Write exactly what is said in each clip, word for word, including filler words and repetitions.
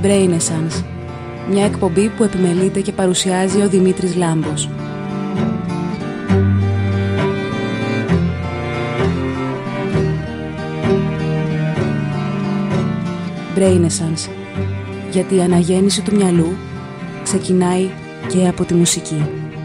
Brain Essence, μια εκπομπή που επιμελείται και παρουσιάζει ο Δημήτρης Λάμπος. Brain Essence, γιατί η αναγέννηση του μυαλού ξεκινάει και από τη μουσική.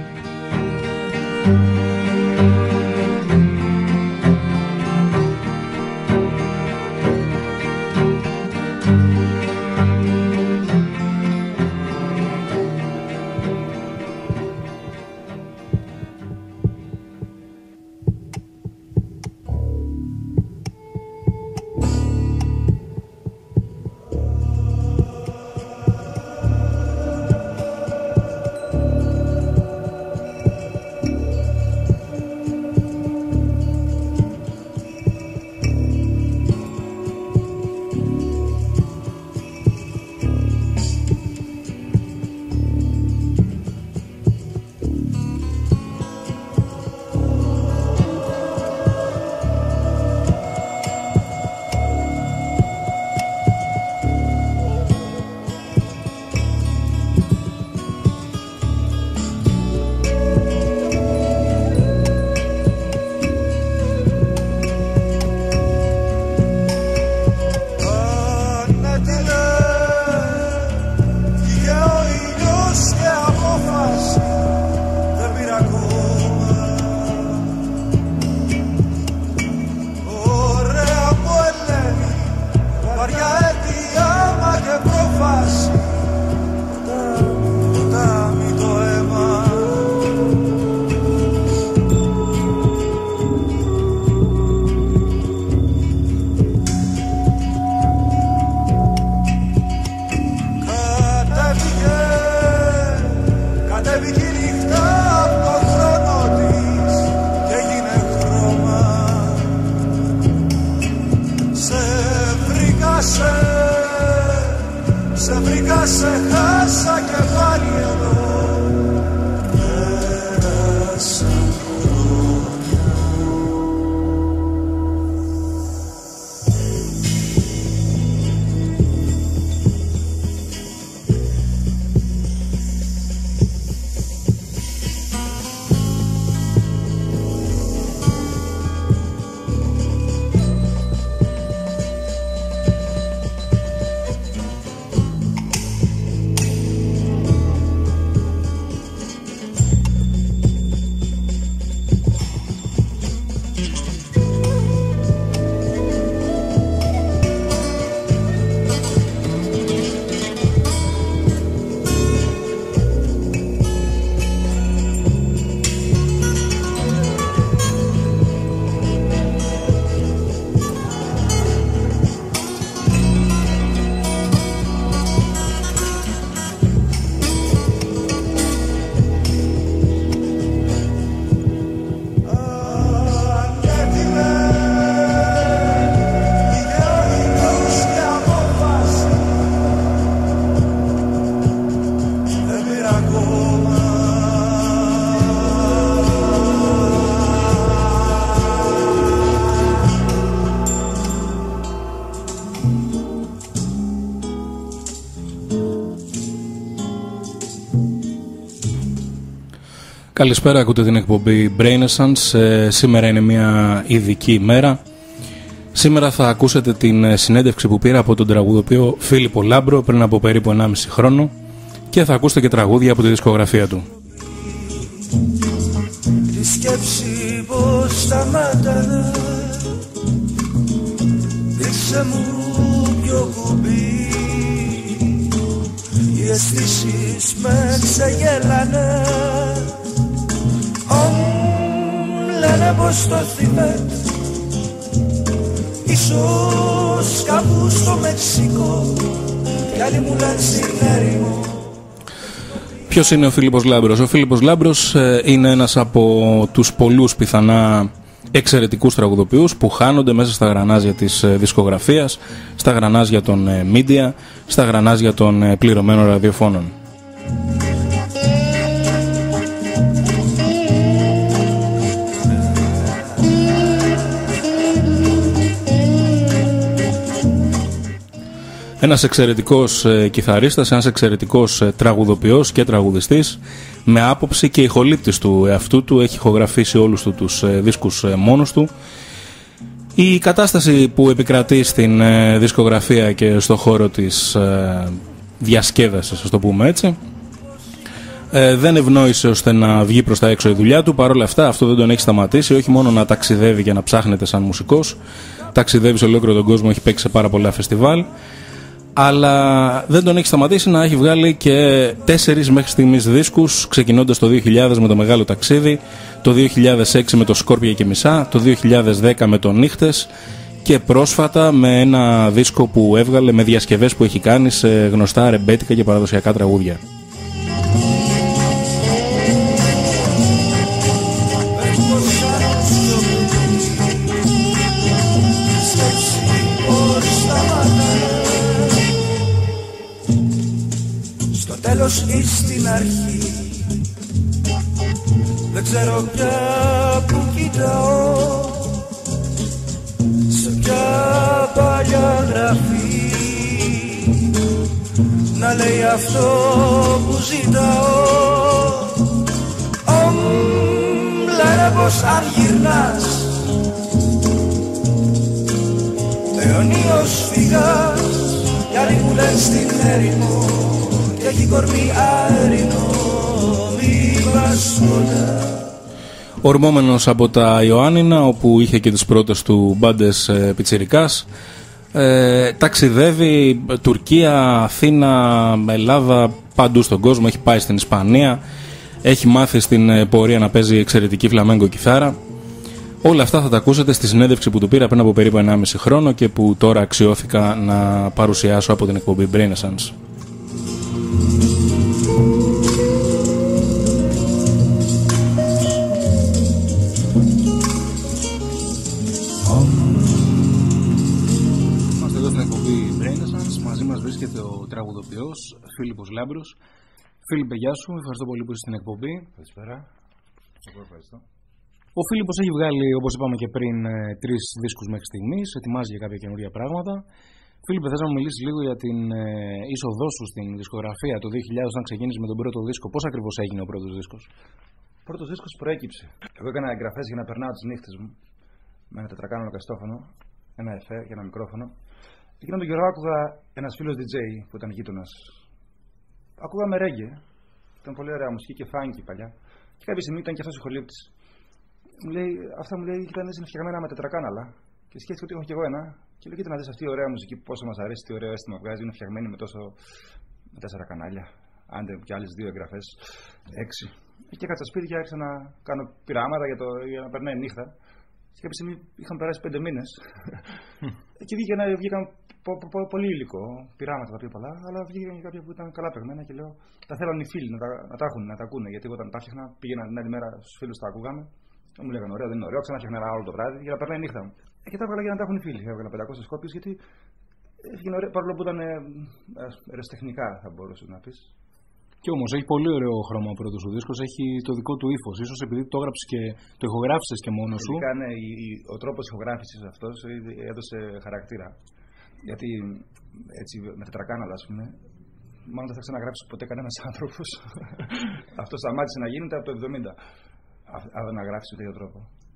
Καλησπέρα, ακούτε την εκπομπή Brain Essence. Ε, σήμερα είναι μια ειδική ημέρα. Σήμερα θα ακούσετε την συνέντευξη που πήρα από τον τραγουδοποιό Φίλιππο Λάμπρο πριν από περίπου ενάμιση χρόνο και θα ακούσετε και τραγούδια από τη δισκογραφία του. Τη σκέψη πως σταμάτανε, δείξε μου ποιο κουμπί, οι αισθήσεις με ξεγέλανε. Λένε πως το Θιβέτ, ίσως κάπου στο Μεξικό, κι άλλοι μου λένε στην έρημο. Ποιος είναι ο Φίλιππος Λάμπρος? Ο Φίλιππος Λάμπρος ε, είναι ένας από τους πολλούς πιθανά εξαιρετικούς τραγουδοποιούς που χάνονται μέσα στα γρανάζια της ε, δισκογραφίας, στα γρανάζια των ε, media, στα γρανάζια των ε, πληρωμένων ραδιοφώνων. Ένας εξαιρετικός ε, κιθαρίστας, ένας εξαιρετικός ε, τραγουδοποιός και τραγουδιστής, με άποψη και ηχολήπτης του εαυτού του, έχει ηχογραφήσει όλους του τους ε, δίσκους ε, μόνος του. Η κατάσταση που επικρατεί στην ε, δισκογραφία και στο χώρο της ε, διασκέδασης, ας το πούμε έτσι, ε, δεν ευνόησε ώστε να βγει προς τα έξω η δουλειά του. Παρ' όλα αυτά αυτό δεν τον έχει σταματήσει, όχι μόνο να ταξιδεύει και να ψάχνεται σαν μουσικός, ταξιδεύει σε ολόκληρο τον κόσμο, έχει παίξει σε πάρα πολλά φεστιβάλ, αλλά δεν τον έχει σταματήσει να έχει βγάλει και τέσσερις μέχρι στιγμής δίσκους, ξεκινώντας το δύο χιλιάδες με το Μεγάλο Ταξίδι, το δύο χιλιάδες έξι με το Σκόρπια και Μισά, το δύο χιλιάδες δέκα με το Νύχτες και πρόσφατα με ένα δίσκο που έβγαλε με διασκευές που έχει κάνει σε γνωστά ρεμπέτικα και παραδοσιακά τραγούδια. Τέλος ή στην αρχή, δεν ξέρω πια που κοιτάω, σε ποια παλιά γραφή να λέει αυτό που ζητάω. Ομ, λένε πως αν γυρνάς αιωνίως φυγάς, κι άλλοι μου λένε στην έρημο και έχει κορμί αέρινο, μη πας κοντά. Ορμόμενος από τα Ιωάννινα, όπου είχε και τις πρώτες του μπάντες ε, πιτσιρικάς, ε, ταξιδεύει Τουρκία, Αθήνα, Ελλάδα, παντού στον κόσμο, έχει πάει στην Ισπανία, έχει μάθει στην ε, πορεία να παίζει εξαιρετική φλαμέγκο κιθάρα. Όλα αυτά θα τα ακούσετε στη συνέντευξη που του πήρα πριν από περίπου ενάμιση χρόνο και που τώρα αξιώθηκα να παρουσιάσω από την εκπομπή Brainessence. Είμαστε εδώ στην εκπομπή Brainessence. Μαζί μας βρίσκεται ο τραγουδοποιός Φίλιππος Λάμπρος. Φίλιππε, γεια σου, ευχαριστώ πολύ που είσαι στην εκπομπή. Καλησπέρα. Εγώ ευχαριστώ. Ο Φίλιππος έχει βγάλει, όπως είπαμε και πριν, τρεις δίσκους μέχρι στιγμής, ετοιμάζει για κάποια καινούργια πράγματα. Φίλιππε, θες να μου μιλήσεις λίγο για την ε, είσοδό σου στην δισκογραφία το δύο χιλιάδες, όταν ξεκίνησες με τον πρώτο δίσκο? Πώς ακριβώς έγινε ο πρώτος δίσκος? Ο πρώτος δίσκος προέκυψε. Εγώ έκανα εγγραφές για να περνάω τις νύχτες μου με ένα τετρακάναλο καστόφωνο, ένα εφέ και ένα μικρόφωνο. Εκείνο τον καιρό άκουγα ένας φίλος ντι τζέι που ήταν γείτονας. Ακούγαμε ρέγγε. Ήταν πολύ ωραία μουσική και φάνκι παλιά. Και κάποια στιγμή ήταν και αυτός ηχολήπτης. Μου λέει, αυτά μου λέει, ήταν είναι φτιαγμένα με τετρακάναλα. Και σκέφτηκα ότι έχω κι εγώ ένα. Και λέω, κοίτα να δεις αυτή η ωραία μουσική που πόσο μας αρέσει, τι ωραίο αίσθημα βγάζει. Είναι φτιαγμένη με τόσο. Με τέσσερα κανάλια. Άντε και άλλες δύο εγγραφές. Έξι. Και έκατσα σπίτι και άρχισα να κάνω πειράματα για, το, για να περνάει νύχτα. Και κάποια στιγμή είχαν περάσει πέντε μήνες. Και βγήκαν, βγήκαν πο, πο, πο, πολύ υλικό. Πειράματα τα πιο πολλά. Αλλά βγήκαν και κάποια που ήταν καλά παιγμένα. Και λέω, τα θέλαν οι φίλοι να τα, να τα έχουν, να τα ακούνε. Γιατί όταν τα έφτιαχνα, πήγαινα την άλλη μέρα στους φίλους τα ακούγαμε. Μου λέγανε ωραίο, δεν είναι ωραίο. Ξανά φτιάχνα ένα όλο το βράδυ για να περνάει η νύχτα μου. Και τα έβγαλα για να τα έχουν οι φίλοι. Έβγαλα πεντακόσιες κόπιες γιατί έφυγε ωραίο, παρόλο που ήταν ε, αεραστεχνικά, θα μπορούσε να πει. Και όμως έχει πολύ ωραίο χρώμα ο πρώτος σου δίσκος, έχει το δικό του ύφος. Ίσως επειδή το έγραψες και το ηχογράφησες και μόνος σου. Ειδικά, ναι, η, η, ο τρόπος ηχογράφησης αυτός έδωσε χαρακτήρα. Γιατί έτσι με τετρακάναλα, ας πούμε, μάλλον δεν θα ξαναγράψει ποτέ κανένας άνθρωπος. Αυτό σταμάτησε να γίνεται από το εβδομήντα. Αν να γράψει με τέτοιο τρόπο.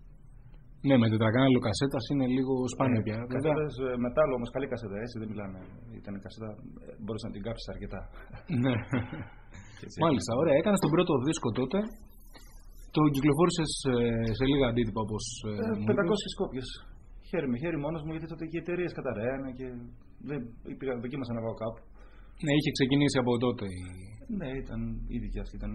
Ναι, με τετρακάναλο κασέτας είναι λίγο σπάνιο πια. Ε, κασέτας μετάλλο όμως, καλή κασέτα, έτσι δεν μιλάμε. Ήταν κασέτα, μπορούσε να την κάψεις αρκετά. Ναι. Μάλιστα, ωραία. Έκανες τον πρώτο δίσκο τότε. Το κυκλοφόρησες σε λίγα αντίτυπα όπως. Ε, πεντακόσιες κόπιες. Χέρι με χέρι μόνος μου, γιατί τότε και οι εταιρείες καταραίανε και δεν δοκίμασα να πάω κάπου. Ναι, είχε ξεκινήσει από τότε. Ναι, ήταν ήδη και αυτή. Ήταν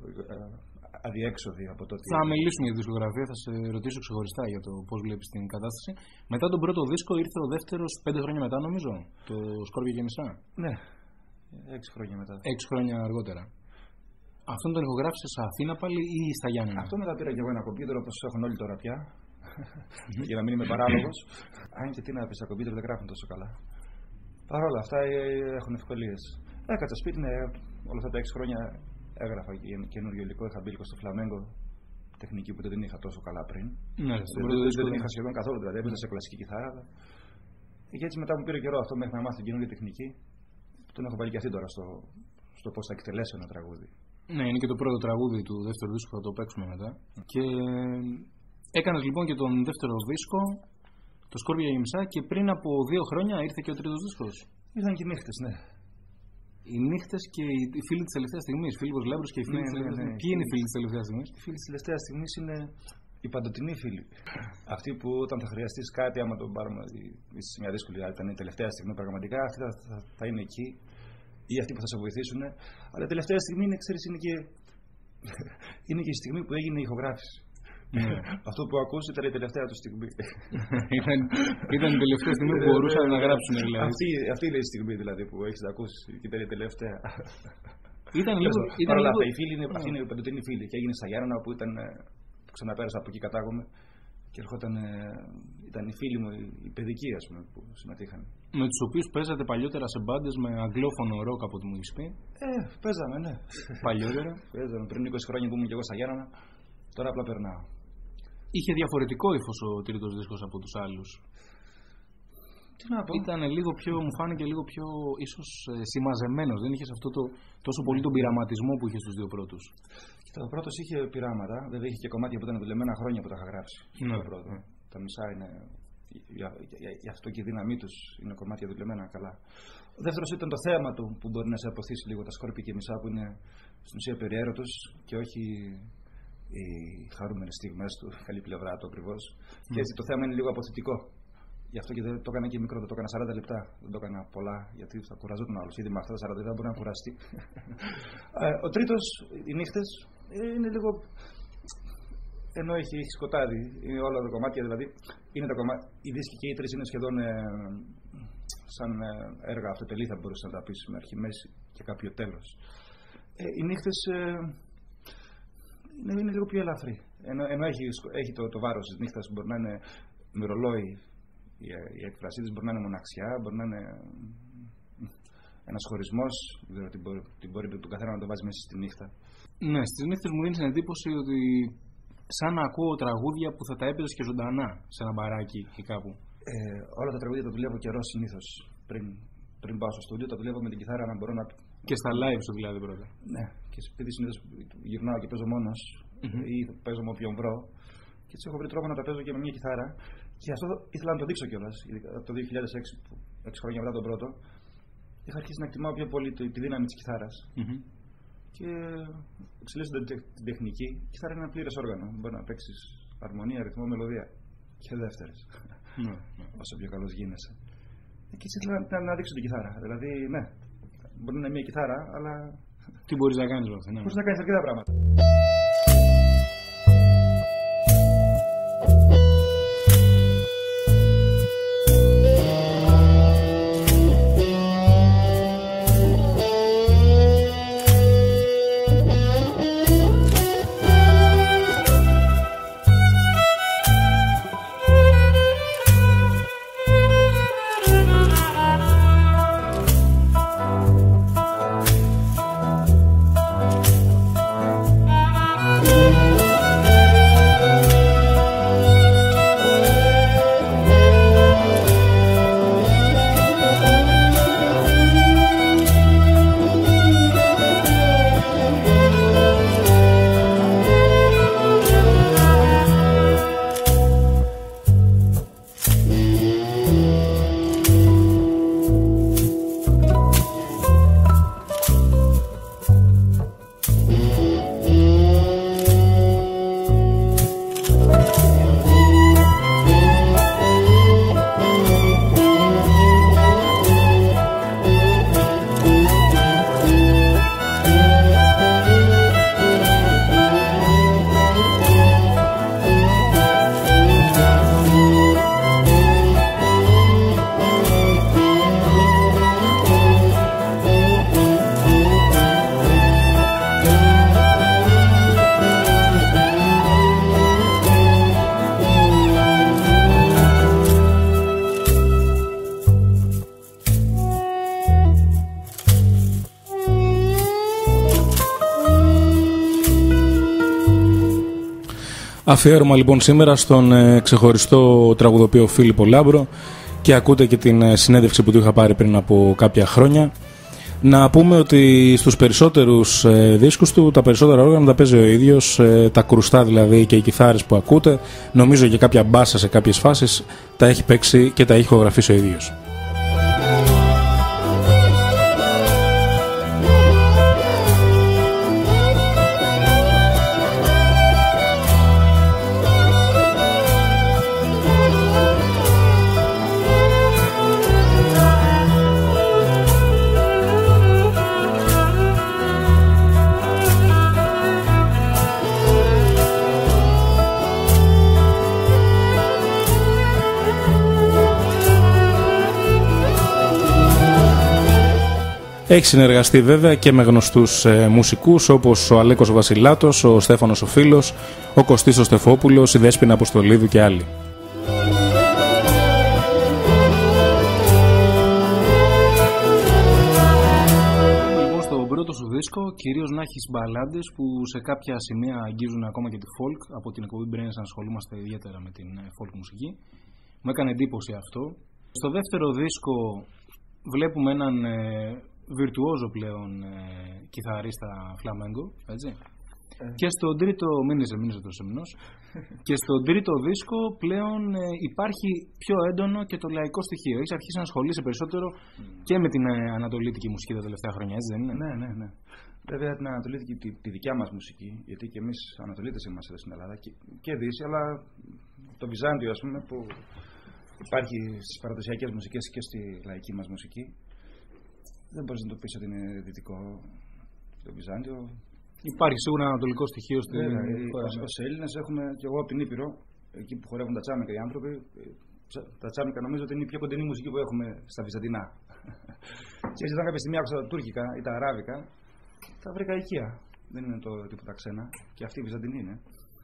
αδιέξοδη από τότε. Θα μιλήσουμε για τη δισκογραφία, θα σε ρωτήσω ξεχωριστά για το πώς βλέπεις την κατάσταση. Μετά τον πρώτο δίσκο ήρθε ο δεύτερος πέντε χρόνια μετά, νομίζω. Το Σκόρπια και Μισά. Ναι, έξι χρόνια μετά. Έξι χρόνια αργότερα. Αυτόν τον ηχογράφησες σε Αθήνα πάλι ή στα Γιάννενα? Αυτό μετά πήρα και εγώ ένα κομπιούτερ όπως έχουν όλοι τώρα πια. Για να μην είμαι παράλογος. Αν και τι να πει, τα κομπιούτερ δεν γράφουν τόσο καλά. Παρ' όλα αυτά έχουν ευκολίες. Έκατσα σπίτι, ναι, όλα αυτά τα έξι χρόνια. Έγραφα καινούριο υλικό, είχα μπει στο φλαμέγκο, τεχνική που δεν είχα τόσο καλά πριν. Ναι, δεν, δεν, δεν, δεν είχα σχεδόν καθόλου, δηλαδή έπαιζα σε κλασική κιθάρα. Και έτσι μετά μου πήρε καιρό αυτό μέχρι να μάθω την καινούργια τεχνική. Τον έχω βάλει και αυτή τώρα στο, στο πώς θα εκτελέσω ένα τραγούδι. Ναι, είναι και το πρώτο τραγούδι του δεύτερου δίσκου που θα το παίξουμε μετά. Mm. Και έκανες λοιπόν και τον δεύτερο δίσκο, το Σκόρπια Γεμισά, και πριν από δύο χρόνια ήρθε και ο τρίτος δίσκος. Ήρθαν και οι νύχτες, ναι. Οι νύχτες και οι φίλοι της τελευταίας στιγμής. Φίλιππος Λάμπρος και οι φίλοι ναι, της τελευταίας στιγμής. Ναι, ναι. Ποιοι είναι οι φίλοι της τελευταίας στιγμής? Οι φίλοι της τελευταίας στιγμής είναι οι παντοτινοί φίλοι. Αυτοί που όταν θα χρειαστείς κάτι, άμα τον πάρουμε σε μια δύσκολη, ήταν η τελευταία στιγμή πραγματικά, αυτοί θα, θα, θα είναι εκεί. Ή αυτοί που θα σε βοηθήσουν. Αλλά η τελευταία στιγμή είναι, ξέρεις, είναι και, είναι και η στιγμή που έγινε η ηχογράφηση. Yeah. Αυτό που ακούς ήταν η τελευταία του στιγμή. ήταν, ήταν η τελευταία στιγμή που μπορούσαν να γράψουν. Δηλαδή. Αυτή, αυτή είναι η στιγμή δηλαδή, που έχεις ακούσει και ήταν η τελευταία. Ήταν λίγο. Παρ' όλα αυτά, οι φίλοι είναι, αυτοί είναι οι παντοτινοί φίλοι. Και έγινε στα Γιάννενα που ήταν. Που ξαναπέρασα από εκεί, κατάγομαι. Και ερχόταν, ήταν οι φίλοι μου, οι παιδικοί, ας πούμε, που συμμετείχαν. Με τους οποίους παίζατε παλιότερα σε μπάντες με αγγλόφωνο ροκ, από ό,τι μου έχεις πει. Ε, παίζαμε, ναι. Παλιότερα. Παίζαμε πριν είκοσι χρόνια που ήμουν και εγώ στα Γιάννενα. Τώρα απλά περνάω. Είχε διαφορετικό ύφος ο τρίτος δίσκος από τους άλλους. Τι να πω. Ήταν λίγο πιο, μου φάνηκε λίγο πιο ίσως ε, συμμαζεμένος. Δεν είχες αυτό το τόσο πολύ τον πειραματισμό που είχε στους δύο πρώτους. Ο πρώτος είχε πειράματα, βέβαια είχε και κομμάτια που ήταν δουλεμένα χρόνια που τα είχα γράψει. Ναι. Το πρώτο. Τα μισά είναι, γι' αυτό και η δύναμή τους είναι κομμάτια δουλεμένα καλά. Ο δεύτερος ήταν το θέμα του που μπορεί να σε αποθήσει λίγο, τα Σκόρπια και μισά που είναι στην ουσία περί έρωτος και όχι οι χαρούμενες στιγμές του, καλή πλευρά του ακριβώς. Mm. Και έτσι το θέμα είναι λίγο αποθητικό. Γι' αυτό και δεν το έκανα και μικρό, το έκανα σαράντα λεπτά. Δεν το έκανα πολλά, γιατί θα κουραζόταν άλλο. Ήδη με αυτά τα σαράντα λεπτά μπορεί να κουραστεί. Ο τρίτος, οι νύχτες, είναι λίγο. Ενώ έχει, έχει σκοτάδι, είναι όλα τα κομμάτια δηλαδή. Είναι τα κομμάτια, οι δίσκοι και οι τρεις είναι σχεδόν ε, σαν ε, έργα αυτοτελή, θα μπορούσε να τα πει, με αρχή, μέση και κάποιο τέλος. Ε, οι νύχτες ε, είναι, είναι λίγο πιο ελαφρύ. Ενώ, ενώ έχει, έχει το, το βάρος της νύχτας, μπορεί να είναι με ρολόι. Η έκφρασή της μπορεί να είναι μοναξιά, μπορεί να είναι ένας χωρισμός, δεν ξέρω τι μπορεί, τι μπορεί τον καθένα να το βάζει μέσα στη νύχτα. Ναι, στις νύχτες μου δίνει την εντύπωση ότι σαν να ακούω τραγούδια που θα τα έπαιζες και ζωντανά σε ένα μπαράκι ή κάπου. Ε, όλα τα τραγούδια τα δουλεύω καιρό συνήθως. Πριν, πριν πάω στο στούντιο, τα δουλεύω με την κιθάρα να μπορώ να. Και στα live σου δηλαδή πρώτα. Ναι, και επειδή συνήθως γυρνάω και παίζω μόνος mm-hmm. ή παίζω με όποιον βρω. Και έτσι έχω βρει τρόπο να τα παίζω και με μια κιθάρα. Και αυτό ήθελα να το δείξω κιόλας. Από το δύο χιλιάδες έξι, έξι χρόνια μετά τον πρώτο, είχα αρχίσει να εκτιμάω πιο πολύ τη δύναμη της κιθάρας. Mm-hmm. Και εξελίσσοντας την τεχνική, η κιθάρα είναι ένα πλήρες όργανο. Μπορεί να παίξεις αρμονία, ρυθμό, μελωδία. Και δεύτερες. Mm-hmm. Όσο πιο καλός γίνεσαι. Και έτσι ήθελα να, να δείξω την κιθάρα. Δηλαδή, ναι, μπορεί να είναι μια κιθάρα, αλλά. Τι μπορείς να κάνεις με αυτό, ναι. Μπορείς να κάνεις αρκετά πράγματα. Αφιέρωμα λοιπόν σήμερα στον ε, ξεχωριστό τραγουδοποιό Φίλιππο Λάμπρο και ακούτε και την συνέντευξη που του είχα πάρει πριν από κάποια χρόνια. Να πούμε ότι στους περισσότερους ε, δίσκους του τα περισσότερα όργανα τα παίζει ο ίδιος, ε, τα κρουστά δηλαδή και οι κιθάρες που ακούτε, νομίζω και κάποια μπάσα σε κάποιες φάσεις τα έχει παίξει και τα έχει ηχογραφήσει ο ίδιος. Έχει συνεργαστεί βέβαια και με γνωστούς ε, μουσικούς όπως ο Αλέκος Βασιλάτος, ο Στέφανος ο Φίλος, ο Κωστής ο Στεφόπουλος, η Δέσποινα Αποστολίδου και άλλοι. Λοιπόν, στον πρώτο σου δίσκο κυρίως να έχεις μπαλάντες που σε κάποια σημεία αγγίζουν ακόμα και τη folk. Από την εκπομπή Brains ασχολούμαστε ιδιαίτερα με την folk μουσική. Μου έκανε εντύπωση αυτό. Στο δεύτερο δίσκο βλέπουμε έναν ε, βιρτουόζο πλέον ε, κιθαρίστα φλαμέγκο, έτσι. Ε. Και στον τρίτο, μείνιζε, μείνιζε το σεμινός. Και στον τρίτο δίσκο πλέον ε, υπάρχει πιο έντονο και το λαϊκό στοιχείο. Έχεις αρχίσει να ασχολείσαι περισσότερο και με την ε, ανατολίτικη μουσική τα τελευταία χρόνια, έτσι δεν είναι? Ναι, ναι, ναι. Βέβαια την ανατολίτικη, τη, τη δικιά μας μουσική, γιατί και εμείς ανατολίτες είμαστε εδώ στην Ελλάδα και, και Δύση, αλλά το Βυζάντιο, ας πούμε, που υπάρχει στις παραδοσιακές μουσικές και στη λαϊκή μας μουσική. Δεν μπορείς να το πεις ότι είναι δυτικό το Βυζάντιο. Υπάρχει σίγουρα ανατολικό στοιχείο στην χώρα. Ως Έλληνες έχουμε, και εγώ από την Ήπειρο, εκεί που χορεύουν τα τσάμικα οι άνθρωποι, τα τσάμικα νομίζω ότι είναι η πιο κοντινή μουσική που έχουμε στα Βυζαντινά. Και έτσι όταν κάποια στιγμή άκουσα τα τουρκικά ή τα αράβικα, τα βρήκα οικεία. Δεν είναι το τίποτα ξένα. Και αυτή η Βυζαντινή είναι.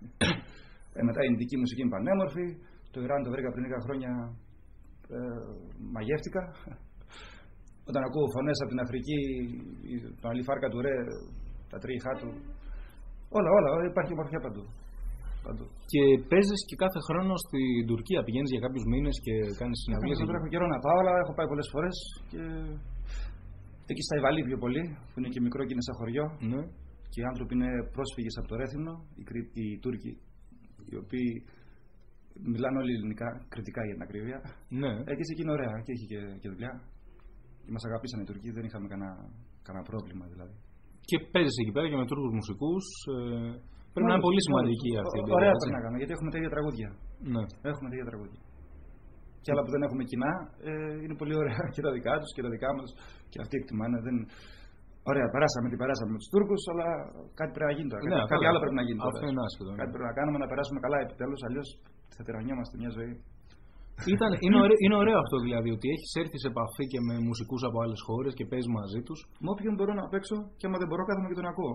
ε, μετά η Ινδική μουσική είναι πανέμορφη. Το Ιράν το βρήκα πριν λίγα χρόνια, ε, μαγεύτηκα. Όταν ακούω φωνές από την Αφρική, τον Αλιφάρκα του Ρε, τα τρίχα του, όλα, όλα, υπάρχει ομορφιά παντού. παντού. Και παίζεις και κάθε χρόνο στην Τουρκία, πηγαίνεις για κάποιους μήνες και κάνεις συναυλίες? Δεν έχω καιρό να πάω, αλλά έχω πάει πολλές φορές και εκεί στα Ιβαλή πιο πολύ, που είναι και μικρό και είναι σαν χωριό. Ναι. Και οι άνθρωποι είναι πρόσφυγες από το Ρέθυμνο, οι, οι Τούρκοι, οι οποίοι μιλάνε όλοι ελληνικά, κριτικά για την ακρίβεια. Ναι. Εκεί είναι ωραία και έχει και, και δουλειά. Και μας αγαπήσαν οι Τουρκοί, δεν είχαμε κανένα πρόβλημα δηλαδή. Και παίζεις εκεί πέρα και με Τούρκους μουσικούς. Ε, πρέπει να είναι πολύ σημαντική αυτή η εμπειρία. Ωραία πρέπει να κάνουμε, γιατί έχουμε τα ίδια τραγούδια. Ναι. Έχουμε τα ίδια τραγούδια. Και άλλα που δεν έχουμε κοινά, ε, είναι πολύ ωραία και τα δικά τους και τα δικά μας. Και αυτοί εκτιμάνε. Δεν... Ωραία, περάσαμε τι περάσαμε με τους Τούρκους, αλλά κάτι πρέπει να γίνει τώρα. Ναι, κάτι άλλο πρέπει να γίνει τώρα. Αυτό είναι άσχετο. Κάτι πρέπει να κάνουμε, να περάσουμε καλά επιτέλους, αλλιώς θα τυραννιόμαστε μια ζωή. Ήταν, είναι, ωραίο, είναι ωραίο αυτό δηλαδή, ότι έχεις έρθει σε επαφή και με μουσικούς από άλλες χώρες και παίζεις μαζί τους. Με όποιον μπορώ να παίξω και άμα δεν μπορώ κάθομαι και τον ακούω.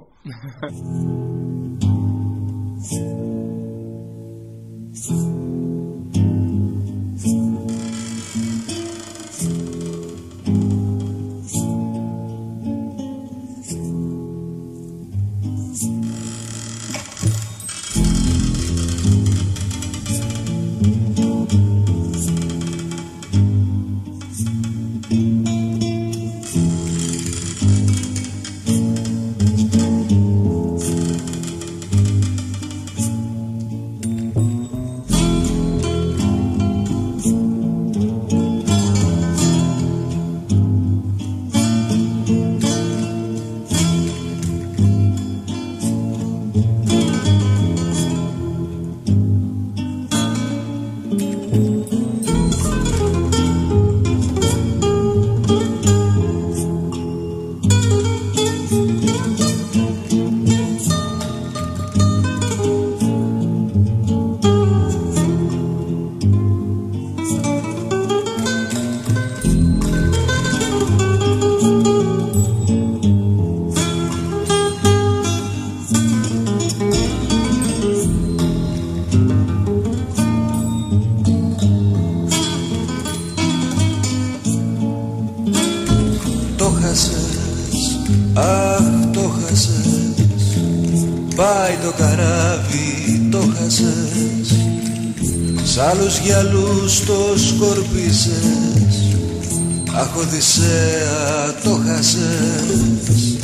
Αχ, το χάσες, πάει το καράβι, το χάσες. Σ' άλλους γυαλούς το σκορπίσες, αχ Οδυσσέα το χάσες.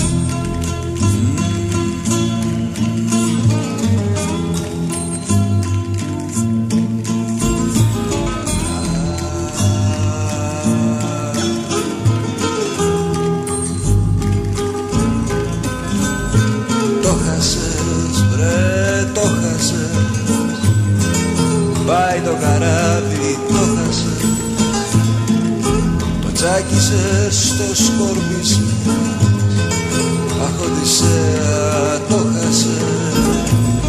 Πάει το καράβι, το χάσε, το τσάκισες, το σκόρπισες, αχ Οδυσσέα το χάσες.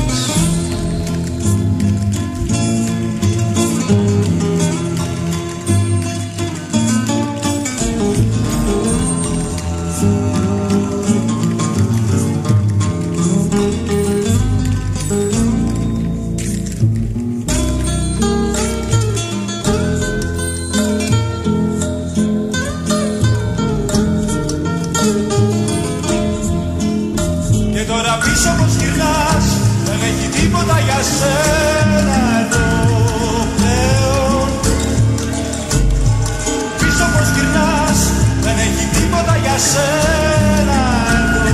Σένα εδώ πλέον, πίσω πως γυρνάς, δεν έχει τίποτα για σένα εδώ.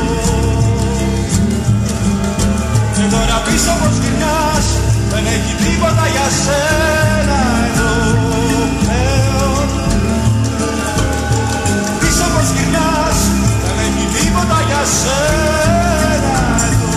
Και τώρα πίσω πως γυρνάς, δεν έχει τίποτα για σένα εδώ πλέον. Πίσω πως γυρνάς, δεν έχει τίποτα για σένα εδώ.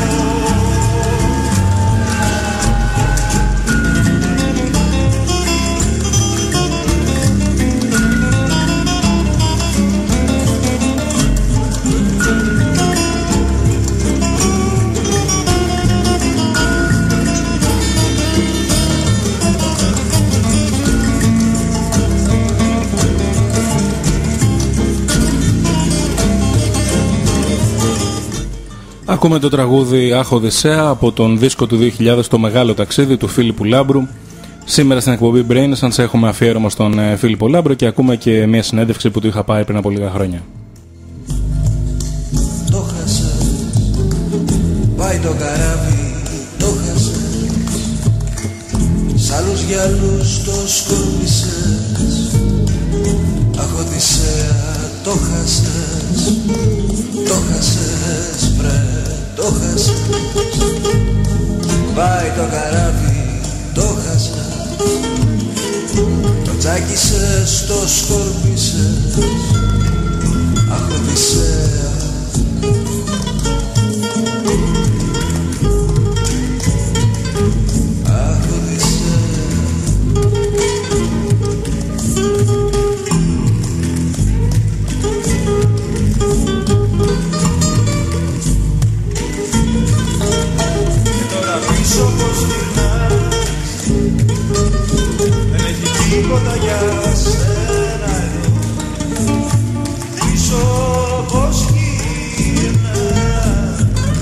Ακούμε το τραγούδι Αχ Οδυσσέα από τον δίσκο του δύο χιλιάδες, το Μεγάλο Ταξίδι του Φίλιππου Λάμπρου. Σήμερα στην εκπομπή Brain Essence έχουμε αφιέρωμα στον ε, Φίλιππο Λάμπρο και ακούμε και μια συνέντευξη που του είχα πάρει πριν από λίγα χρόνια. Το χάσε, πάει το καράβι, το χάσε, σ' άλλους γυαλούς το σκόρπισες, αχ Οδυσσέα το χάσες, το χάσες βρε, το χάσες. Πάει το καράβι, το χάσες, το τσάκισες, το σκόρπισες, αχ Οδυσσέα. Αχ Οδυσσέα. Πίσω πως γυρνάς, δεν έχει τίποτα για σένα εδώ. Πίσω πως γυρνάς,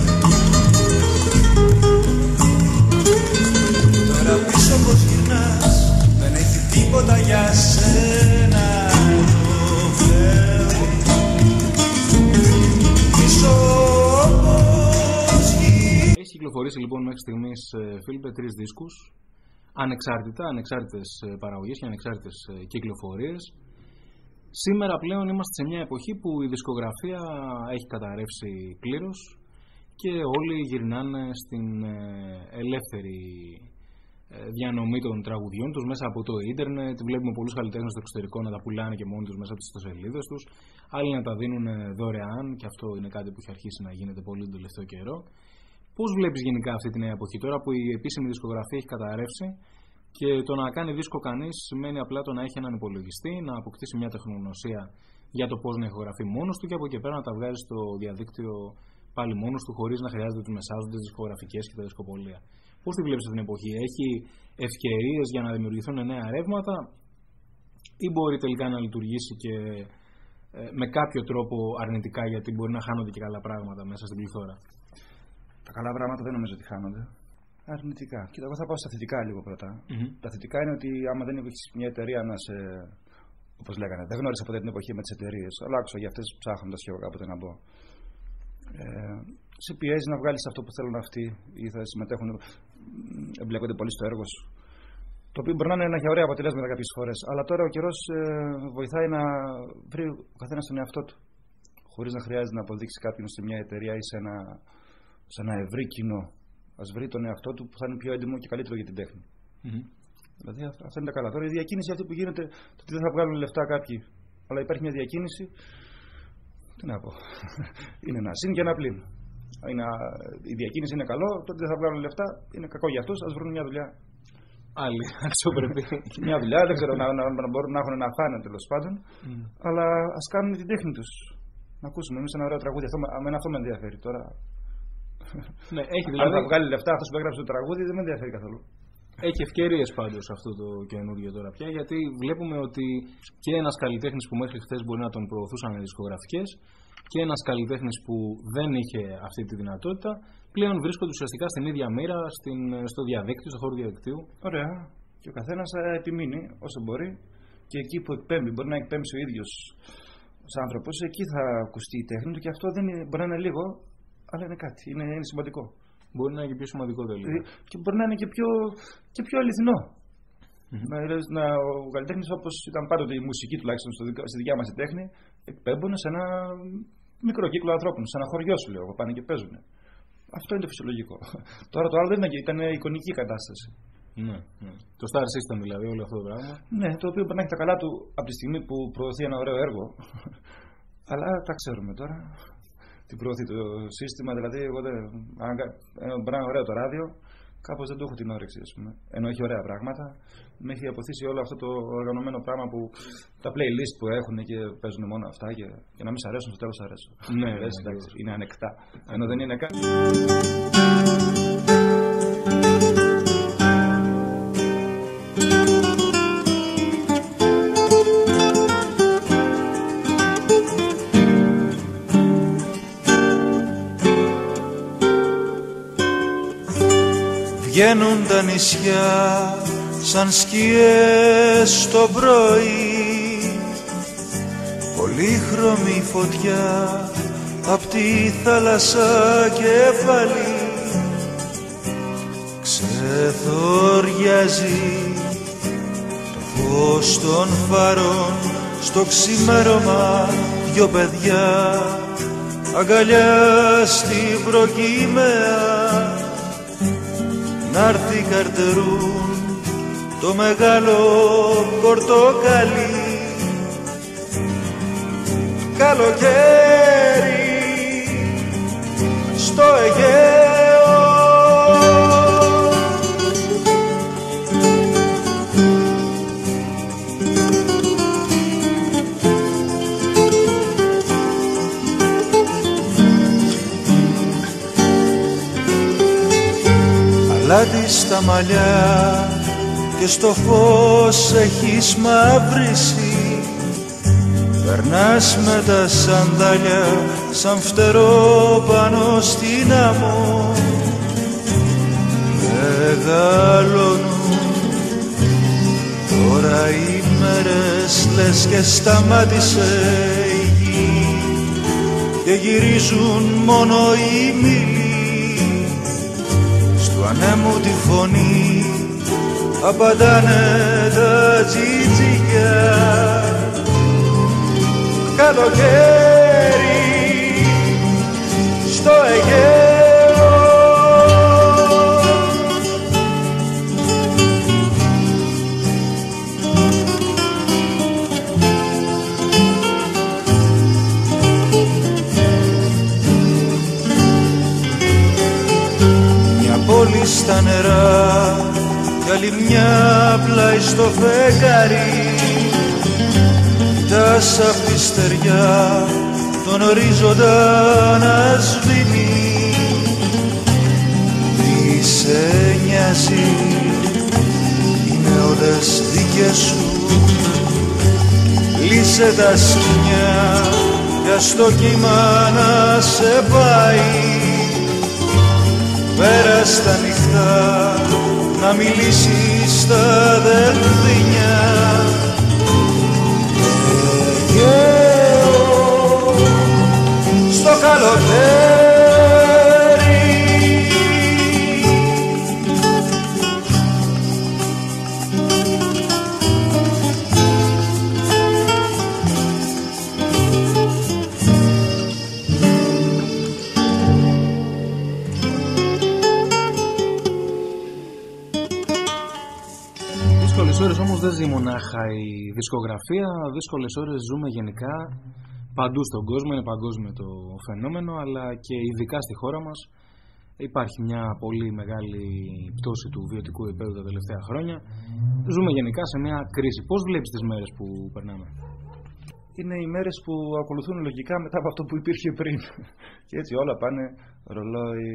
τώρα πίσω πως γυρνάς, δεν έχει τίποτα για σένα εδώ πλέον. Πίσω κυκλοφορήσει λοιπόν μέχρι στιγμής, Φίλιππε, τρεις δίσκους, ανεξάρτητα, ανεξάρτητες παραγωγές και ανεξάρτητες κυκλοφορίες. Σήμερα πλέον είμαστε σε μια εποχή που η δισκογραφία έχει καταρρεύσει πλήρως και όλοι γυρνάνε στην ελεύθερη διανομή των τραγουδιών τους μέσα από το ίντερνετ. Βλέπουμε πολλούς καλλιτέχνες στο εξωτερικό να τα πουλάνε και μόνοι τους μέσα από τις ιστοσελίδες τους, άλλοι να τα δίνουν δωρεάν, και αυτό είναι κάτι που έχει αρχίσει να γίνεται πολύ τον τελευταίο καιρό. Πώς βλέπεις γενικά αυτή τη νέα εποχή τώρα που η επίσημη δισκογραφία έχει καταρρεύσει και το να κάνει δίσκο κανείς σημαίνει απλά το να έχει έναν υπολογιστή, να αποκτήσει μια τεχνογνωσία για το πώς να ηχογραφεί μόνος του και από εκεί πέρα να τα βγάζει στο διαδίκτυο πάλι μόνος του, χωρίς να χρειάζεται τους μεσάζοντες, τις δισκογραφικές και τα δισκοπολία. Πώς τη βλέπεις αυτή την εποχή, έχει ευκαιρίες για να δημιουργηθούν νέα ρεύματα ή μπορεί τελικά να λειτουργήσει και ε, με κάποιο τρόπο αρνητικά, γιατί μπορεί να χάνονται και καλά πράγματα μέσα στην πληθώρα? Τα καλά πράγματα δεν νομίζω ότι χάνονται. Αρνητικά. Κοίτα, εγώ θα πάω στα θετικά λίγο πρώτα. Mm-hmm. Τα θετικά είναι ότι άμα δεν έχει μια εταιρεία να σε. Όπως λέγανε, δεν γνώρισα ποτέ την εποχή με τις εταιρείες. Αλλά άκουσα για αυτές ψάχνοντας και εγώ κάποτε να μπω. Ε, σε πιέζει να βγάλεις αυτό που θέλουν αυτοί ή θα συμμετέχουν, εμπλέκονται πολύ στο έργο σου. Το οποίο μπορεί να, είναι, να έχει ωραία αποτελέσματα κάποιες φορές. Αλλά τώρα ο καιρός ε, βοηθάει να βρει ο καθένας τον εαυτό του. Χωρίς να χρειάζεται να αποδείξει κάποιον σε μια εταιρεία ή σε ένα, σε ένα ευρύ κοινό. Ας βρει τον εαυτό του που θα είναι πιο έντιμο και καλύτερο για την τέχνη. Mm-hmm. Δηλαδή αυτά είναι τα καλά. Τώρα η διακίνηση αυτή που γίνεται, το ότι δεν θα βγάλουν λεφτά κάποιοι, αλλά υπάρχει μια διακίνηση. Τι να πω. Είναι ένα συν και ένα πλήν. Είναι, η διακίνηση είναι καλό, το ότι δεν θα βγάλουν λεφτά είναι κακό για αυτούς, ας βρουν μια δουλειά. Άλλη, αξιοπρεπή. Μια δουλειά, δεν ξέρω, να, να, να μπορούν να έχουν να φάνε τέλος πάντων, mm. αλλά ας κάνουν την τέχνη τους. Να ακούσουμε εμείς ένα ωραίο τραγούδι. Αυτό, αμένα αυτό με ενδιαφέρει τώρα. Ναι, έχει δηλαδή. Αν θα βγάλει λεφτά αυτός που έγραψε το τραγούδι, δεν με ενδιαφέρει καθόλου. Έχει ευκαιρίες πάντως αυτό το καινούργιο τώρα πια, γιατί βλέπουμε ότι και ένας καλλιτέχνης που μέχρι χθες μπορεί να τον προωθούσαν οι δισκογραφικές και ένας καλλιτέχνης που δεν είχε αυτή τη δυνατότητα, πλέον βρίσκονται ουσιαστικά στην ίδια μοίρα, στην, στο διαδίκτυο, στο χώρο διαδικτύου. Ωραία. Και ο καθένας θα επιμείνει όσο μπορεί και εκεί που εκπέμπει, μπορεί να εκπέμψει ο ίδιος ως άνθρωπος, εκεί θα ακουστεί η τέχνη του και αυτό δεν είναι, μπορεί να είναι λίγο, αλλά είναι κάτι, είναι, είναι σημαντικό. Μπορεί να είναι και πιο σημαντικό τελείως. Και μπορεί να είναι και πιο, και πιο αληθινό. Mm-hmm. Να, να, ο καλλιτέχνης, όπως ήταν πάντοτε η μουσική τουλάχιστον στο, στη δικιά μας η τέχνη, εκπέμπουν σε ένα μικρό κύκλο ανθρώπων, σε ένα χωριό σου λέω, πάνε και παίζουν. Αυτό είναι το φυσιολογικό. Τώρα το άλλο δεν ήταν εικονική κατάσταση. Ναι, ναι. Το Star System δηλαδή, όλο αυτό το πράγμα. Ναι, το οποίο μπορεί να έχει τα καλά του από τη στιγμή που προωθεί ένα ωραίο έργο. Αλλά τα ξέρουμε τώρα. Τι προωθεί το σύστημα, δηλαδή εγώ δεν. Αν μπορεί να είναι ωραίο το ράδιο, κάπως δεν το έχω την όρεξη, ας πούμε. Ενώ έχει ωραία πράγματα. Με έχει αποθήσει όλο αυτό το οργανωμένο πράγμα που τα playlist που έχουν και παίζουν μόνο αυτά και, και να μην σ' αρέσουν, στο τέλος αρέσουν. Ναι, λες, ναι, εντάξει, είναι ανεκτά. Ενώ δεν είναι κάτι. Βγαίνουν τα νησιά σαν σκιές το πρωί, πολύχρωμη φωτιά απ' τη θάλασσα κεφαλή, ξεθοριάζει το φως των φάρων στο ξημέρωμα, δυο παιδιά αγκαλιά στην προκυμαία. Να'ρθει καρτερούν το μεγάλο πορτοκαλί, καλοκαίρι στο Αιγαίο. Αλάτι στα μαλλιά και στο φως έχεις μαυρίσει, περνάς με τα σαντάλια σαν φτερό πάνω στην άμμο. Μεγαλώνουν τώρα οι μέρες, λες και σταμάτησε η γη και γυρίζουν μόνο οι μήλοι. Του ανέμου τη φωνή απαντάνε τα τσιτσίκια. Καλοκαίρι στο Αιγαίο. Πόλη στα νερά κι άλλη μια πλάι στο φεγγάρι, κοιτάς απ' τη στεριά τον ορίζοντα να σβήνει. Μη σε νοιάζει, είναι όλες δικές σου, λύσε τα σκοινιά κι ας το κύμα να σε πάει. Πέρα στα νυχτά να μιλήσεις στα δελφίνια. Αιγαίο στο καλοκαίρι. δύσκολες ώρες όμως δεν ζει μονάχα η δισκογραφία. Δύσκολες ώρες ζούμε γενικά παντού στον κόσμο. Είναι παγκόσμιο το φαινόμενο, αλλά και ειδικά στη χώρα μας υπάρχει μια πολύ μεγάλη πτώση του βιωτικού επίπεδου τα τελευταία χρόνια. Ζούμε γενικά σε μια κρίση. Πώς βλέπεις τις μέρες που περνάμε? Είναι οι μέρες που ακολουθούν λογικά μετά από αυτό που υπήρχε πριν. Και έτσι όλα πάνε ρολόι.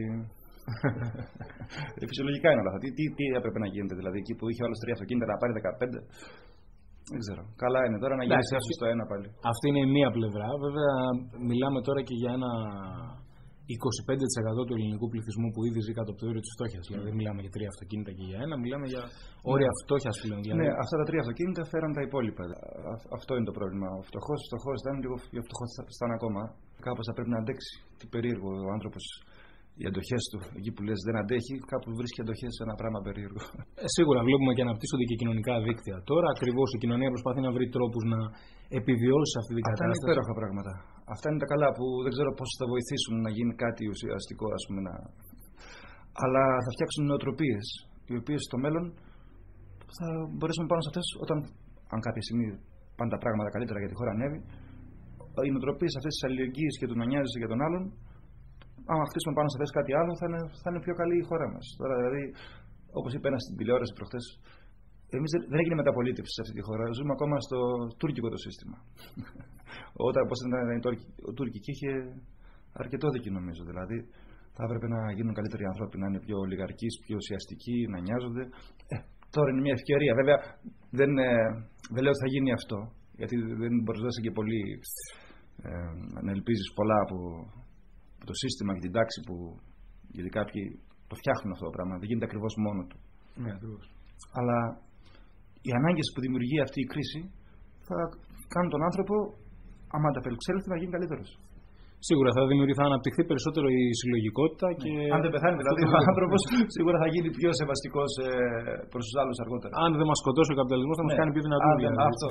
Φυσιολογικά είναι όλα αυτά. Τι, τι, τι έπρεπε να γίνεται, δηλαδή εκεί που είχε όλες τρία αυτοκίνητα να πάρει δεκαπέντε. Δεν ξέρω. Καλά είναι τώρα να γίνει αυτό στο ένα πάλι. Αυτή είναι η μία πλευρά. Βέβαια, μιλάμε τώρα και για ένα είκοσι πέντε τοις εκατό του ελληνικού πληθυσμού που ήδη ζει κάτω από το όριο της φτώχειας. Δηλαδή, δεν μιλάμε για τρία αυτοκίνητα και για ένα, μιλάμε για όρια φτώχειας πλέον. Δηλαδή. Ναι, αυτά τα τρία αυτοκίνητα φέραν τα υπόλοιπα. Αυτό είναι το πρόβλημα. Ο φτωχός, φτωχός ήταν λίγο πιο φτωχός θα είναι ακόμα. Κάπως θα πρέπει να αντέξει. Τι περίεργο ο άνθρωπος. Οι αντοχές του, εκεί που λες δεν αντέχει, κάπου βρίσκει αντοχές σε ένα πράγμα περίεργο. Ε, σίγουρα βλέπουμε και αναπτύσσονται και κοινωνικά δίκτυα. Τώρα ακριβώς η κοινωνία προσπαθεί να βρει τρόπους να επιβιώσει αυτή την κατάσταση. Αυτά είναι υπέροχα πράγματα. Αυτά είναι τα καλά που δεν ξέρω πώς θα βοηθήσουν να γίνει κάτι ουσιαστικό, ας πούμε. Να... Αλλά θα φτιάξουν νοοτροπίες, οι οποίες στο μέλλον θα μπορέσουμε πάνω σε αυτές, όταν, αν κάποια στιγμή πάνε τα πράγματα καλύτερα για τη χώρα ανέβει, οι νοοτροπίες αυτές της αλληλεγγύης και του να νοιάζεσαι για τον άλλον. Αν χτίσουμε πάνω σε αυτές κάτι άλλο, θα είναι, θα είναι πιο καλή η χώρα μας. Τώρα, δηλαδή, όπως είπε ένας στην τηλεόραση προχτές, εμείς δεν, δεν έγινε μεταπολίτευση σε αυτή τη χώρα. Ζούμε ακόμα στο τουρκικό το σύστημα. Όταν πώς ήταν η τουρκική, είχε αρκετό δίκιο νομίζω. Δηλαδή, θα έπρεπε να γίνουν καλύτεροι άνθρωποι, να είναι πιο ολιγαρκείς, πιο ουσιαστικοί, να νοιάζονται. Ε, τώρα είναι μια ευκαιρία. Βέβαια, δεν, ε, δεν λέω ότι θα γίνει αυτό, γιατί δεν μπορείς να δώσει και πολύ ε, να ελπίζεις πολλά από. Το σύστημα και την τάξη που. Γιατί κάποιοι το φτιάχνουν αυτό το πράγμα, δεν γίνεται ακριβώς μόνο του. Ναι, ακριβώς. Αλλά οι ανάγκες που δημιουργεί αυτή η κρίση θα κάνουν τον άνθρωπο, άμα ανταπεξέλθει, να γίνει καλύτερος. Σίγουρα θα δημιουργηθεί, θα αναπτυχθεί περισσότερο η συλλογικότητα. Ναι. Και... Αν δεν πεθάνει δηλαδή ο άνθρωπος, σίγουρα θα γίνει πιο σεβαστικός ε, προς τους άλλους αργότερα. Αν δεν μας σκοτώσει ο καπιταλισμός, θα μας ναι. κάνει πιο δυνατούς. Δηλαδή. Αυτό.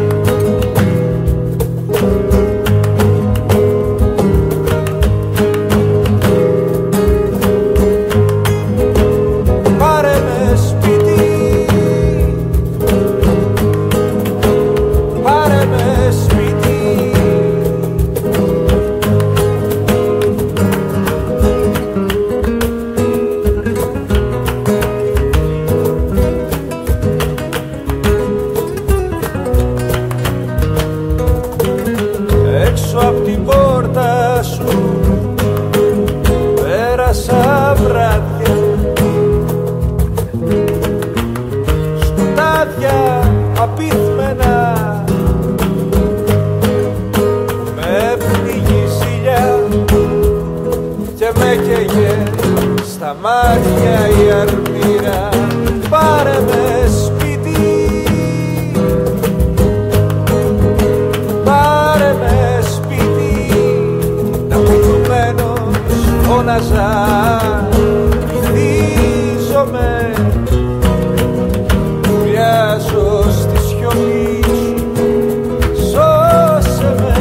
Στα μάτια η αρμύρα, πάρε με σπίτι, πάρε με σπίτι. Να κουνουμένος φώναζα, βυθίζομαι, μοιάζω στη σιωπή σου, σώσε με.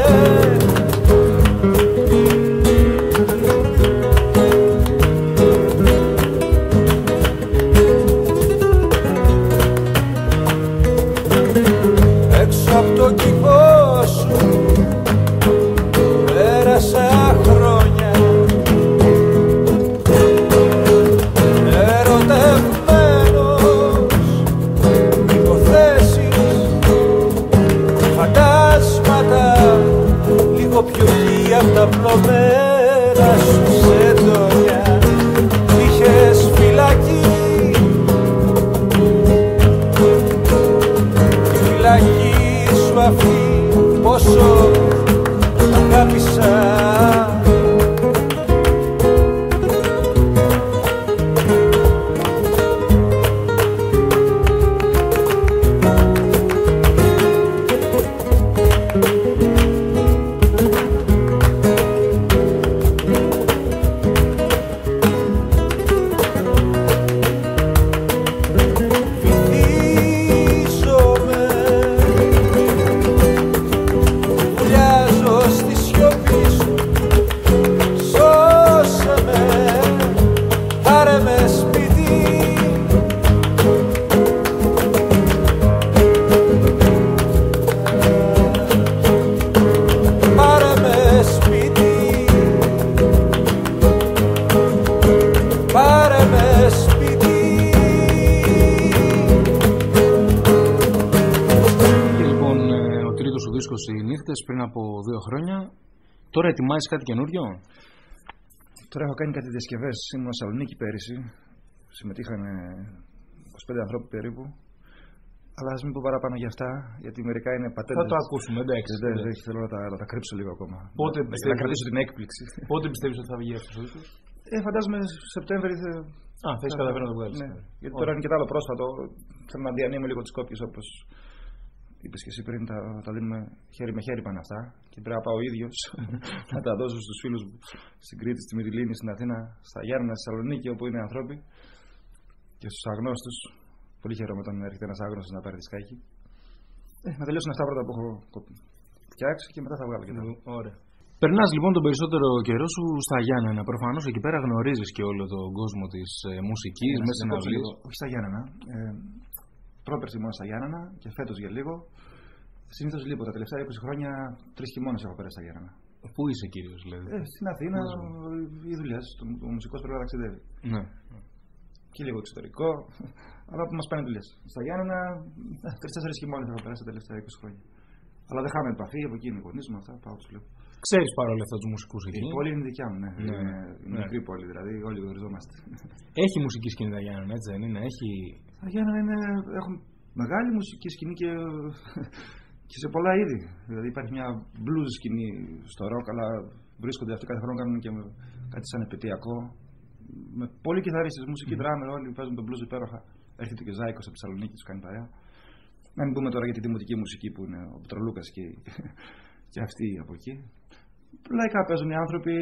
Απ' το κήπο σου πέρασα χρόνια, με σπίτι. Και λοιπόν ο τρίτος σου δίσκος οι νύχτες πριν από δύο χρόνια. Τώρα ετοιμάζεις κάτι καινούριο? Τώρα έχω κάνει κάτι διασκευές. Ήμουν στη Θεσσαλονίκη πέρυσι. Συμμετείχαν είκοσι πέντε ανθρώποι περίπου. Αλλά ας μην πω παραπάνω για αυτά, γιατί μερικά είναι πατέντες. Θα το ακούσουμε, εντάξει. Δεν, δεν, θέλω να τα, να τα κρύψω λίγο ακόμα. Πότε να, πιστεύεις, να κρατήσω την έκπληξη. Πότε πιστεύεις ότι θα βγει αυτός ο δίσκος? Ε, φαντάζομαι Σεπτέμβρη. Θα... Α, θες καταφέρει να το βγάλεις. Ναι, γιατί τώρα είναι και το άλλο πρόσφατο. Θέλω να διανύμω λίγο τις κόπιες, όπως είπες και εσύ πριν. Τα, τα δίνουμε χέρι με χέρι πάνε αυτά. Και πρέπει να πάω ο ίδιος να τα δώσω στους φίλους μου στην Κρήτη, στη Μυριλίνη, στην Αθήνα, στα Γιάννενα, στη Θεσσαλονίκη, όπου είναι άνθρωποι. Και στους αγνώστους. Πολύ χαίρομαι όταν έρχεται ένας άγνωστος να πάρει δισκάκι. Ε, να τελειώσουν αυτά πρώτα που έχω φτιάξει και μετά θα βγάλω και τα. Ωραία. Περνάς λοιπόν τον περισσότερο καιρό σου στα Γιάννενα. Προφανώς εκεί πέρα γνωρίζεις και όλο τον κόσμο της ε, μουσικής, μέσα στην αυλή. Όχι στα Γιάννενα. Ε, πρόπερση μόνο στα Γιάννενα και φέτος για λίγο. Συνήθως λείπω. Τα τελευταία είκοσι χρόνια τρεις χειμώνες έχω περάσει στα Γιάννενα. Πού είσαι κύριος, δηλαδή? Ε, στην Αθήνα, οι δουλειές. Ο μουσικός πρέπει να ταξιδεύει. Ναι. Και λίγο εξωτερικό, αλλά που μας πάνε δουλειές. Στα Γιάννενα, τρεις-τέσσερις χειμώνες έχω περάσει τα τελευταία είκοσι χρόνια. Αλλά δεν χάμε επαφή, από εκεί είναι οι γονείς μου, αυτά πάω τους λέω. Ξέρεις παρόλα αυτά τους μουσικούς εκεί? Η πόλη είναι δικιά μου, ναι. Ναι. Είναι, είναι ναι. μικρή πόλη, δηλαδή όλοι γνωριζόμαστε. Έχει μουσική σκηνή τα Γιάννενα, έτσι δεν είναι? Έχει... Τα Γιάννενα είναι, έχουν μεγάλη μουσική σκηνή και, και σε πολλά είδη. Δηλαδή υπάρχει μια blues σκηνή στο rock, αλλά βρίσκονται αυτοί κάθε χρόνο κάνουν και κάτι σαν επαιτειακό. Με πολλοί κιθαρίστες, μουσική drummer, όλοι παίζουν τον blues υπέροχα. Έρχεται και ο Ζάικος από τη Θεσσαλονίκη, τους κάνει παρέα. Να μην πούμε τώρα για τη δημοτική μουσική που είναι ο Πτρολούκας και, και αυτοί από εκεί. Λαϊκά παίζουν οι άνθρωποι.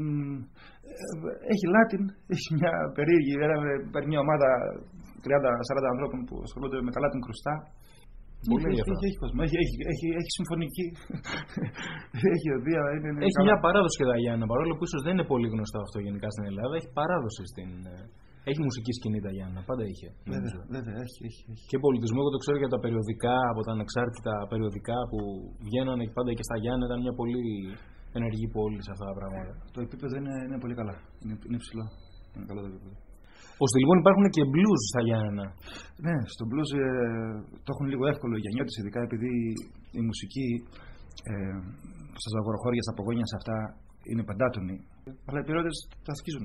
Έχει Latin, έχει μια περίεργη. Υπάρχει μια ομάδα τριάντα σαράντα ανθρώπων που ασχολούνται με τα Latin κρουστά. Πολύ έχει, έχει, έχει, έχει, έχει, έχει, έχει συμφωνική. Έχει οδεία. Είναι, είναι έχει καλά. Μια παράδοση και τα Γιάννενα, παρόλο που ίσως δεν είναι πολύ γνωστό αυτό γενικά στην Ελλάδα. Έχει παράδοση στην. Έχει μουσική σκηνή τα Γιάννενα, πάντα είχε. Βέβαια, βέβαια, έχει, έχει, έχει. Και πολιτισμό, εγώ το ξέρω για τα περιοδικά, από τα ανεξάρτητα περιοδικά που βγαίνανε πάντα και στα Γιάννενα. Ήταν μια πολύ ενεργή πόλη σε αυτά τα πράγματα. Το επίπεδο είναι, είναι πολύ καλά. Είναι, είναι ψηλό. Είναι καλό το επίπεδο. Ώστε λοιπόν υπάρχουν και blues στα Γιάννενα. Ναι, στο blues ε, το έχουν λίγο εύκολο οι γενιώτες, ειδικά επειδή η μουσική ε, στα ζαγοροχώρια, στα απογόνια, σε αυτά είναι πεντάτονη. Αλλά οι πυρώτες τα σκίζουν.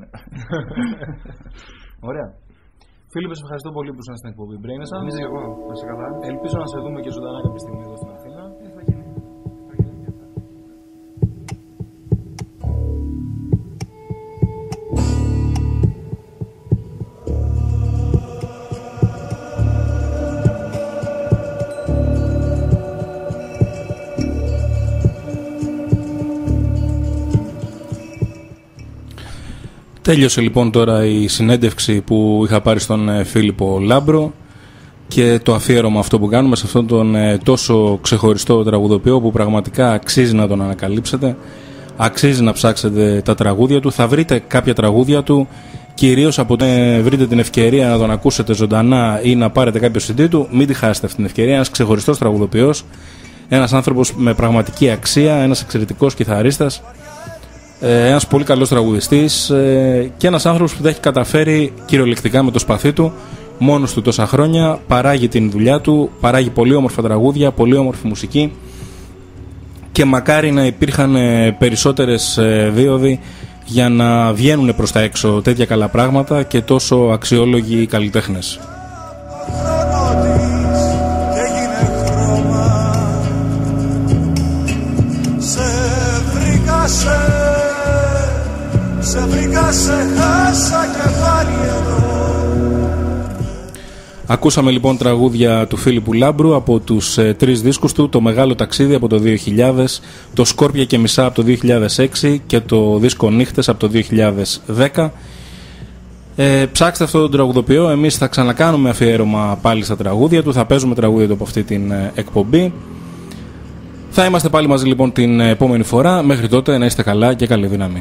Ωραία. Φίλιππε, σε ευχαριστώ πολύ που ήσασταν στην εκπομπή Brain Essence. Εμείς και εγώ, να σε καλά. Ελπίζω να σε δούμε και ζωντανά κάποια στιγμή εδώ στην Αθήνα. Ε, θα γίνει. Τέλειωσε λοιπόν τώρα η συνέντευξη που είχα πάρει στον Φίλιππο Λάμπρο και το αφιέρωμα αυτό που κάνουμε σε αυτόν τον τόσο ξεχωριστό τραγουδοποιό που πραγματικά αξίζει να τον ανακαλύψετε, αξίζει να ψάξετε τα τραγούδια του. Θα βρείτε κάποια τραγούδια του, κυρίως από όταν βρείτε την ευκαιρία να τον ακούσετε ζωντανά ή να πάρετε κάποιο σι ντι του, μην τη χάσετε αυτή την ευκαιρία. Ένας ξεχωριστός τραγουδοποιός, ένας άνθρωπος με πραγματική αξία, ένας εξαιρετικός κιθαρίστας, ένας πολύ καλός τραγουδιστής και ένας άνθρωπος που τα έχει καταφέρει κυριολεκτικά με το σπαθί του, μόνος του τόσα χρόνια, παράγει την δουλειά του, παράγει πολύ όμορφα τραγούδια, πολύ όμορφη μουσική και μακάρι να υπήρχαν περισσότερες δίωδοι για να βγαίνουν προς τα έξω τέτοια καλά πράγματα και τόσο αξιόλογοι καλλιτέχνες. Σε βρήκα, σε χάσα και πάλι εδώ. Ακούσαμε λοιπόν τραγούδια του Φίλιππου Λάμπρου από τους ε, τρεις δίσκους του, το Μεγάλο Ταξίδι από το δύο χιλιάδες, το Σκόρπια και Μισά από το δύο χιλιάδες έξι και το δίσκο Νύχτες από το δύο χιλιάδες δέκα. Ε, ψάξτε αυτόν τον τραγουδοποιό, εμείς θα ξανακάνουμε αφιέρωμα πάλι στα τραγούδια του, θα παίζουμε τραγούδια του από αυτή την ε, εκπομπή. Θα είμαστε πάλι μαζί λοιπόν την επόμενη φορά, μέχρι τότε να είστε καλά και καλή δύναμη.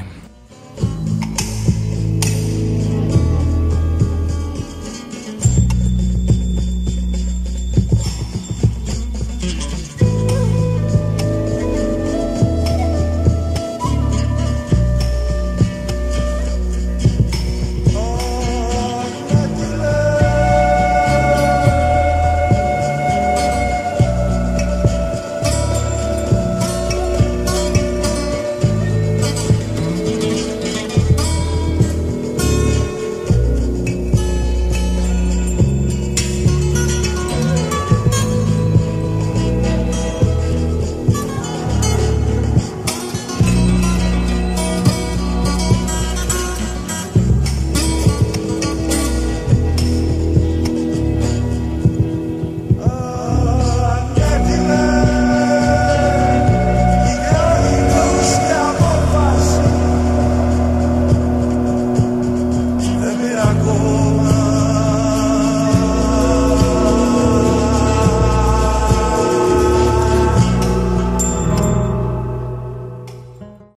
ακόμα